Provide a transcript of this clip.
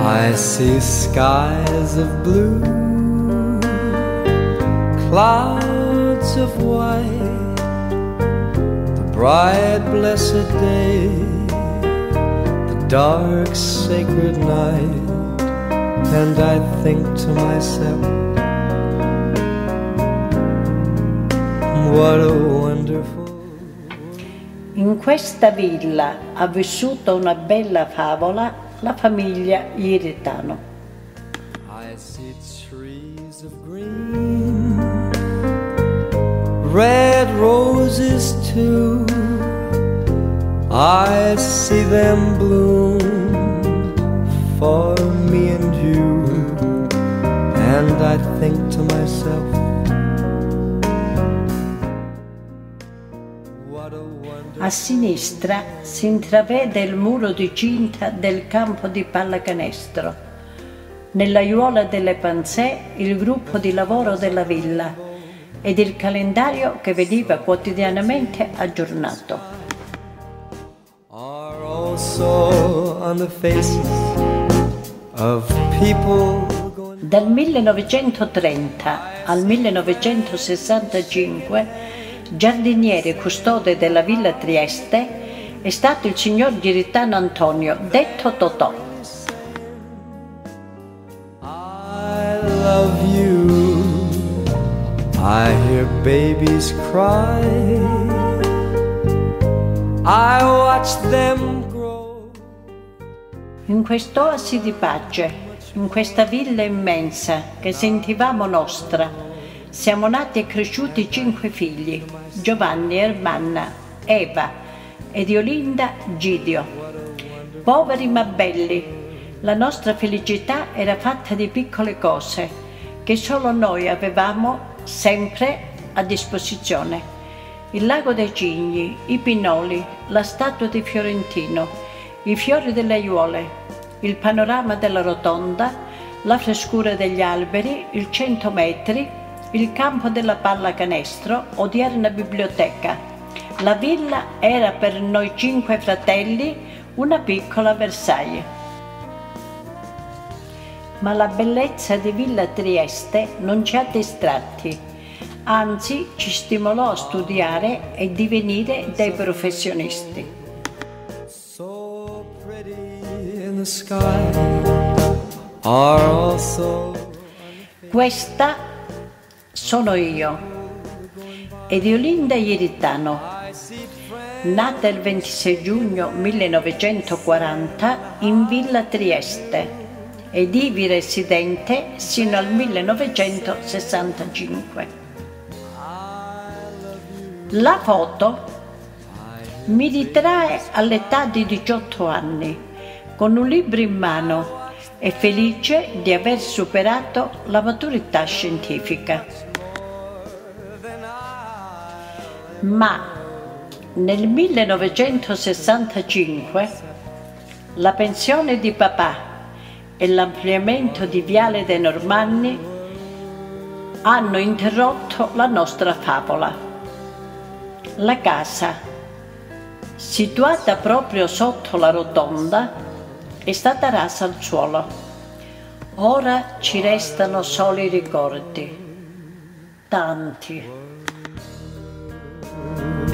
I see skies of blue, clouds of white, the bright blessed day, the dark sacred night, and I think to myself, what a wonderful. In questa villa ha vissuto una bella favola la famiglia Iritano. I see trees of green, red roses too, I see them bloom for me and you, and I think to myself, what a wonderful. A sinistra si intravede il muro di cinta del campo di pallacanestro. Nell'aiuola delle Panzè il gruppo di lavoro della villa ed il calendario che veniva quotidianamente aggiornato. Are also on the faces of people. Dal 1930 al 1965 giardiniere e custode della Villa Trieste è stato il signor Iritano Antonio, detto Totò. I love you, I hear babies cry, I watch them grow. In quest'oasi di pace, in questa villa immensa che sentivamo nostra, siamo nati e cresciuti 5 figli, Giovanni, Ermanna, Eva ed Iolinda, Gidio. Poveri ma belli, la nostra felicità era fatta di piccole cose che solo noi avevamo sempre a disposizione. Il lago dei Cigni, i pinoli, la statua di Fiorentino, i fiori delle aiuole, il panorama della rotonda, la frescura degli alberi, il 100 metri, il campo della pallacanestro, odierna biblioteca. La villa era per noi 5 fratelli una piccola Versailles. Ma la bellezza di Villa Trieste non ci ha distratti, anzi ci stimolò a studiare e divenire dei professionisti. So pretty in the sky are also. Questa sono io ed Iolinda Iritano, nata il 26 giugno 1940 in Villa Trieste ed ivi residente sino al 1965. La foto mi ritrae all'età di 18 anni, con un libro in mano e felice di aver superato la maturità scientifica. Ma nel 1965 la pensione di papà e l'ampliamento di Viale dei Normanni hanno interrotto la nostra favola. La casa, situata proprio sotto la rotonda, è stata rasa al suolo. Ora ci restano solo i ricordi, tanti.